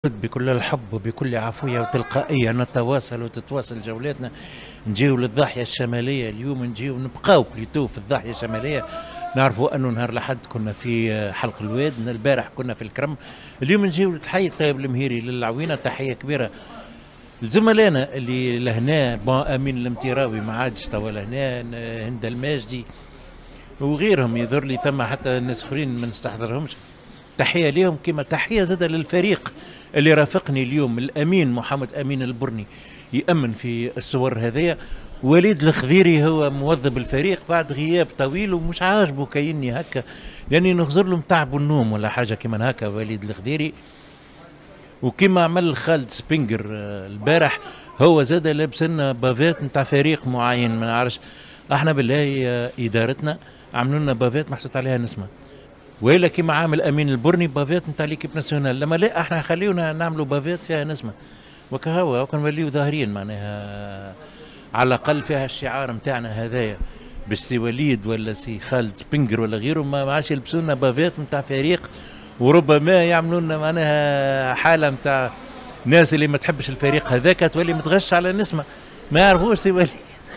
بكل الحب وبكل عفوية وتلقائية نتواصل وتتواصل جولاتنا. نجيو للضاحية الشمالية اليوم، نجيو نبقاو بليتو في الضاحية الشمالية. نعرفوا أنه نهار الأحد كنا في حلق الواد، البارح كنا في الكرم، اليوم نجيو لتحية الطيب المهيري للعوينة. تحية كبيرة لزملائنا اللي لهنا، أمين المتيراوي ما عادش توا لهنا، هند الماجدي وغيرهم، يظهر لي ثم حتى ناس اخرين ما نستحضرهمش. تحية ليهم، كما تحية زادة للفريق اللي رافقني اليوم، الأمين محمد أمين البرني يأمن في الصور هذية. وليد الخضيري هو موظف الفريق بعد غياب طويل ومش عاجبه كأني هكا، لأني نخزر له متعب النوم ولا حاجة كما هكا وليد الخضيري. وكما عمل خالد سبينجر البارح، هو زاد لابس لنا بافات نتاع فريق معين ما نعرفش احنا بالله ادارتنا عملوا لنا بافات محطوط عليها نسمه، وإلا كيما عامل امين البرني بافات نتاع ليكيب ناسيونال، لما لا احنا خليونا نعملوا بافات فيها نسمه وكهو نوليو ظاهرين معناها على الاقل فيها الشعار نتاعنا هذايا، باش سي وليد ولا سي خالد سبينجر ولا غيره ما عادش يلبسوا لنا بافات نتاع فريق، وربما يعملوا لنا معناها حاله نتاع ناس اللي ما تحبش الفريق هذاك تولي متغش على نسمه ما يعرفوش سي وليد.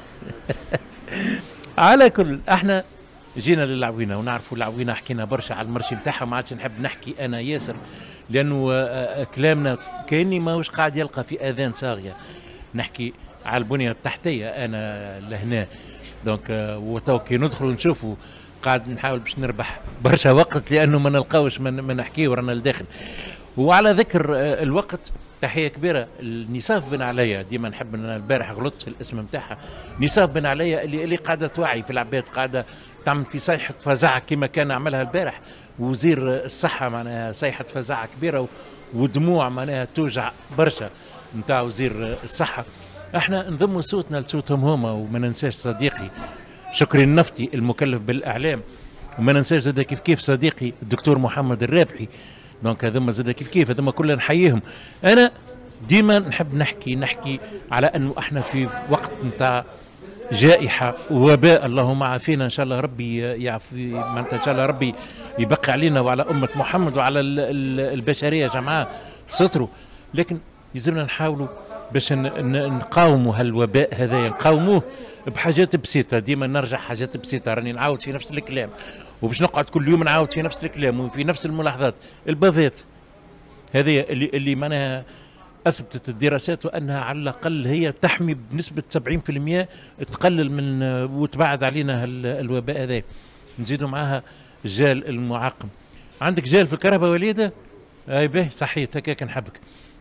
على كل احنا جينا للعوينه ونعرفوا العوينه، حكينا برشا على المرشي نتاعها، ما عادش نحب نحكي انا ياسر لانه كلامنا كاني ماهوش قاعد يلقى في اذان صاغيه. نحكي على البنيه التحتيه انا لهنا دونك، وتو كي ندخلوا نشوفوا قاعد نحاول باش نربح برشا وقت لانه ما نلقاوش ما نحكيو رانا لداخل. وعلى ذكر الوقت، تحيه كبيره لنصاف بن عليا، ديما نحب، البارح غلطت في الاسم نتاعها، نصاف بن عليا اللي قاعده توعي في العباد، قاعده تعمل في صيحه فزع كما كان عملها البارح وزير الصحه، معناها صيحه فزع كبيره ودموع معناها توجع برشا نتاع وزير الصحه. احنا نضموا صوتنا لصوتهم هما، وما ننساش صديقي شكري النفطي المكلف بالاعلام، وما ننساش زاد كيف صديقي الدكتور محمد الرابحي. دونك هذوما زاد كيف هذوما كلنا نحييهم. انا ديما نحب نحكي على انه احنا في وقت نتاع جائحه ووباء، اللهم عافينا ان شاء الله، ربي يعفي معناتها، ان شاء الله ربي يبقي علينا وعلى امه محمد وعلى البشريه جمعاء ستره، لكن يلزمنا نحاولوا باش نقاوموا هالوباء هذا، نقاوموه بحاجات بسيطه. ديما نرجع حاجات بسيطه، راني نعاود في نفس الكلام وباش نقعد كل يوم نعاود في نفس الكلام وفي نفس الملاحظات. البافات هذه اللي معناها اثبتت الدراسات وانها على الاقل هي تحمي بنسبه 70%، تقلل من وتبعد علينا الوباء هذا. نزيدوا معاها الجال المعقم. عندك جال في الكهرباء وليده؟ اي به صحيت هكاك نحبك.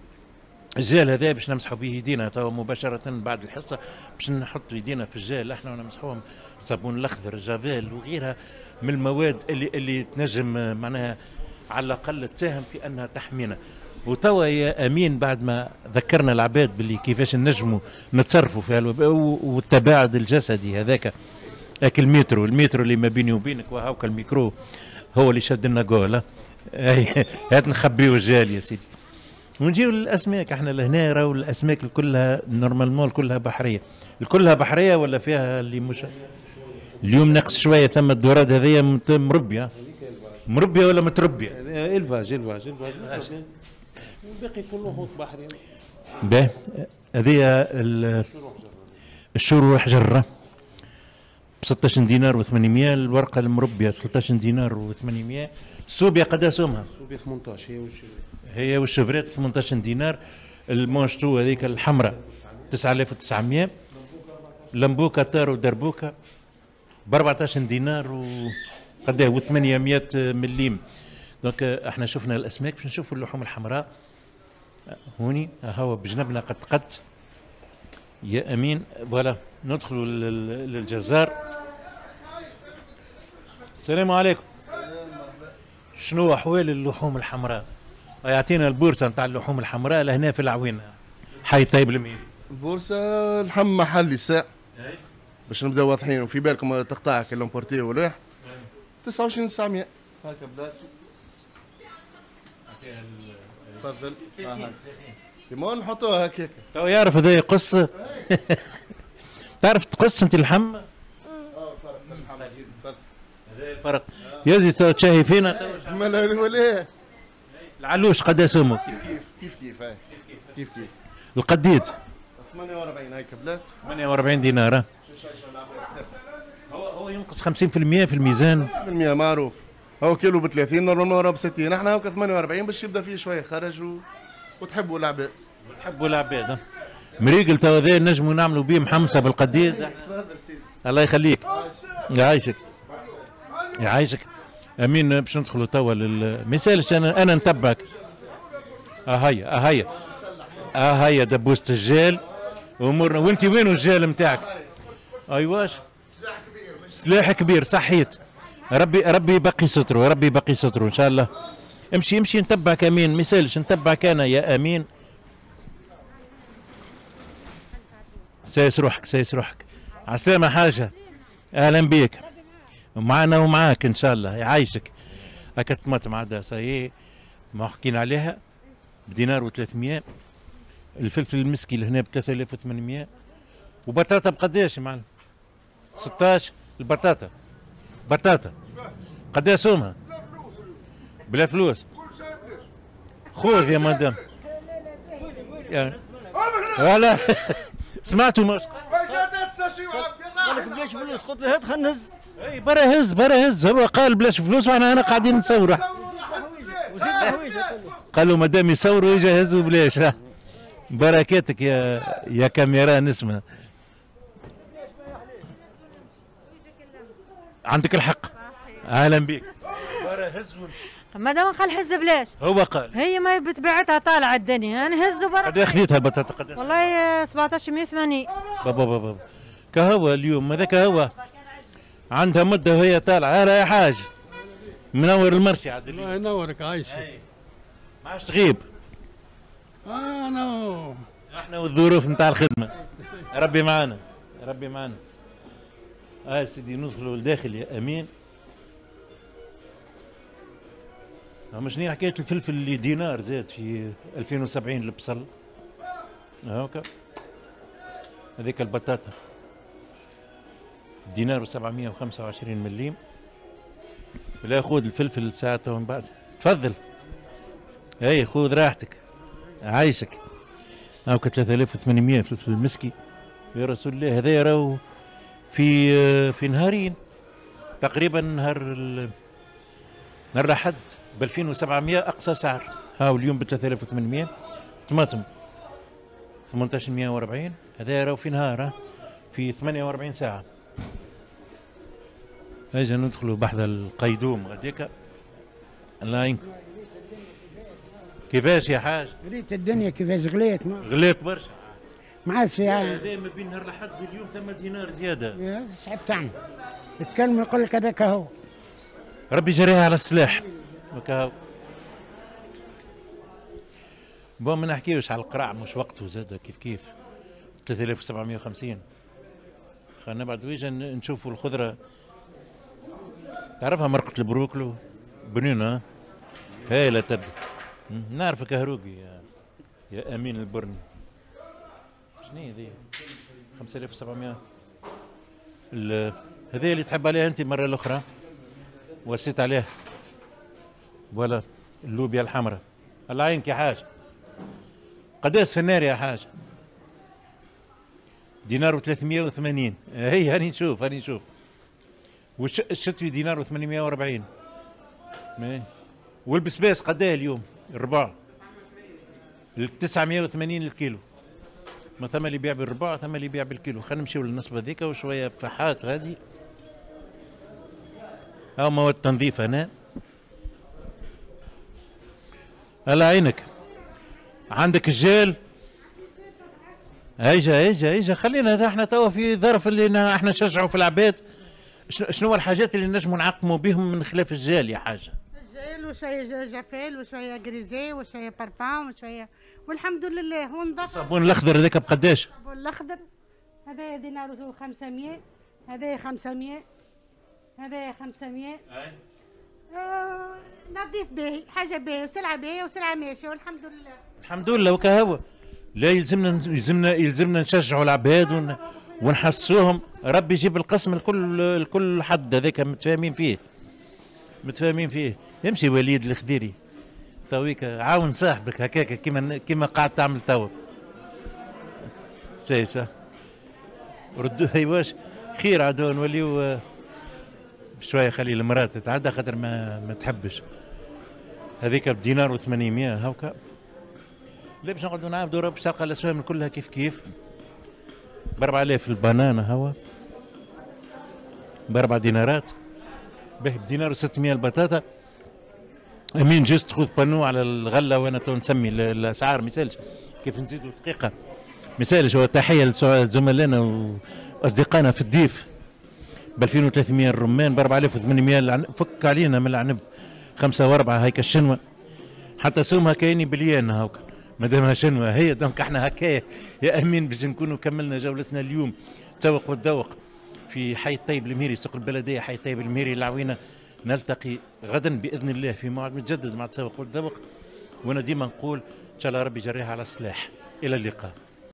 الجال هذا باش نمسحوا به يدينا توا مباشره بعد الحصه، باش نحطوا يدينا في الجال احنا ونمسحوهم، الصابون الاخضر جافيل وغيرها من المواد اللي تنجم معناها على الاقل تساهم في انها تحمينا. وتوا يا امين بعد ما ذكرنا العباد باللي كيفاش نجموا نتصرفوا في هالوباء والتباعد الجسدي هذاك، المترو اللي ما بيني وبينك وهاوك الميكرو هو اللي شد لنا جول. هات نخبيو الجال يا سيدي. ونجيو للاسماك، احنا لهنا راهو الاسماك كلها نورمالمون كلها بحريه، كلها بحريه ولا فيها اللي مش اليوم ناقص شويه، ثم الدورات هذه مربيه ولا متربيه؟ الفاج والباقي كله هوت بحري. باهي هذه الشروح جره ب 16 دينار و800، الورقه المربيه 13 دينار و800. السوبيا قد اسهمها؟ السوبيا 18 هي والشفرات 18 دينار. المونشتو هذيك الحمراء 9900. لمبوكا تارو دربوكا ب 14 دينار وقداه و800 مليم. دونك احنا شفنا الاسماك، باش نشوفوا اللحوم الحمراء هوني هو بجنبنا قد يا امين. فوالا ندخلوا للجزار. السلام عليكم. شنو احوال اللحوم الحمراء؟ يعطينا البورصه نتاع اللحوم الحمراء لهنا في العوينه، حي طيب الميري. البورصه اللحم محلي ساعة باش نبداو واضحين، وفي بالكم تقطعك الامبورتي والريح 29900 هكا بدات. تفضل كيما نحطوها هكاك. تو يعرف هذا يقص. تعرف تقص انت اللحم؟ فرق اللحم سيدي تفضل. هذا الفرق يا زي تشاهي فينا. مالا ولا العلوش قد اسمه؟ كيف كيف كيف هاي كيف كيف. القديد 48 هاي كبلات. 48 دينار. هو ينقص 50% في الميزان. 50% معروف. هو كيلو ب 30 نورمالمون ب 60، احنا هوكا 48 باش يبدا فيه شويه خرج وتحبوا العباد. تحبوا العباد. مريقل تو هذا نجموا نعملوا بيه محمصه بالقديد. الله يخليك. يعيشك يعيشك. امين باش ندخلوا توا ما يسالش انا نتبعك. هيا دبوسة الجال امورنا. وانت وين الجال نتاعك؟ ايواش سلاح كبير صحيت. ربي يبقي ستره، ربي يبقي ستره ان شاء الله. امشي نتبعك امين، ما يسالش نتبعك انا يا امين. سايس روحك عسلامة حاجة. اهلا بيك معنا ومعاك ان شاء الله يعيشك. هكا الطماطم عادة صايي ما حكينا عليها بدينار و300. الفلفل المسكي لهنا ب 3800. وبطاطا بقداش يا معلم؟ 16 البطاطا. بطاطا قداش سومها؟ بلا فلوس. خذ يا مدام. ولا سمعتوا مش قالك بلاش فلوس خذ هات خلينا نهز. اي برا هز هو قال بلاش فلوس وانا قاعدين نصوروا. قالوا مادام يصوروا يجهزوا بلاش. بركاتك يا كاميرا نسمع. عندك الحق. اهلا بك. برا هز وامشي. مادام قال هز بلاش. هو قال هي ما بتبعتها طالعه الدنيا انا هزوا برا. قد خذيتها البطاطا قد؟ والله 1780. بابا كهوة اليوم هذاك هو عندها مدة وهي طالعة. هلا يا حاج منور المرشي عاد. الله ينورك عايش. ما عادش تغيب. احنا والظروف نتاع الخدمة. ربي معانا ربي معانا. سيدي ندخلوا لداخل يا امين. مش نية حكاية الفلفل اللي دينار زاد في 2070 البصل. هاكا هذيك البطاطا دينار و725 مليم. لا خذ الفلفل ساعته من بعد. تفضل. اي خذ راحتك عايشك. هاكا 3800 فلفل المسكي يا رسول الله. هذا راهو في نهارين تقريبا. نهار الأحد ب 2700 اقصى سعر. هاو اليوم ب 3800. طماطم 1840. هذا راهو في نهار في 48 ساعة. اجا ندخلوا بحث القيدوم غاديكا. الله يعينكم. كيفاش يا حاج؟ ريت الدنيا كيفاش غليت غليت برشا. ما عادش هذا ما بين نهار الأحد واليوم ثم دينار زيادة. صعب تعمل يتكلم يقول لك هذاك هو. ربي جريها على السلاح. وكاو بون ما نحكيوش على القرع مش وقته زاد كيف 3750. خلينا بعد ويجا نشوفوا الخضرة. تعرفها مرقة البروكلو بنينة هاي لا تبدو. نعرفك هروقي يا امين البرني. شنو ذي 5700. هذه اللي تحب عليها انت مرة الاخرى ورسيت عليها. ولا اللوبيا الحمراء. الله يعينك يا حاج. قداش في النار يا حاج؟ دينار و380. هي هاني نشوف والشتوي دينار و840. والبسباس قداه اليوم؟ الربع 980 الكيلو. ما ثم اللي يبيع بالربع ثم اللي يبيع بالكيلو. خلينا نمشيو للنصبة ذيك وشوية فحات غادي. هاو مواد تنظيف هنا. الله يعينك. عندك الجيل. اجا خلينا هذا احنا توا في ظرف اللي احنا نشجعوا في العباد. شنو هو الحاجات اللي نجموا نعقموا بهم من خلاف الجيل يا حاجه؟ الجيل وشويه جافيل وشويه غريزي وشويه بارفان وشويه والحمد لله ونضف. الصابون الاخضر هذاك بقداش؟ الصابون الاخضر هذا دينار و500. هذا 500. هذا 500. نظيف باهي حاجه باهي وسلعه باهيه وسلعه ماشيه والحمد لله. الحمد لله وكهو. لا يلزمنا نشجعوا العباد ونحسوهم. ربي يجيب القسم الكل حد هذاك متفاهمين فيه. يمشي وليد الخديري تويك عاون صاحبك هكاك كيما قاعد تعمل توا سيسا ردوا ايواش خير عدو نوليو شويه خلي المراه تتعدى خاطر ما تحبش هذيك بدينار و800 هاكا. لا باش نقعدوا نعاودوا باش تلقى الاسهم كلها كيف كيف ب 4000 البنانه هوا ب4 دينارات به بدينار و600 البطاطا. امين جست خذ بانو على الغله وانا تو نسمي الاسعار مثالش كيف نزيدوا دقيقه مثالش. هو تحيه لزملائنا واصدقائنا في الضيف ب 2300 الرمان ب 4800 فك علينا من العنب 5 و4 هيك الشنوه حتى سومها كايني بليان هاكا مادامها شنوه هي دونك احنا هكايا يا امين باش نكونوا كملنا جولتنا اليوم تسوق والذوق في حي الطيب المهيري سوق البلديه حي الطيب المهيري العوينه. نلتقي غدا باذن الله في موعد متجدد مع تسوق والذوق وانا ديما نقول ان شاء الله ربي يجريها على السلاح. الى اللقاء.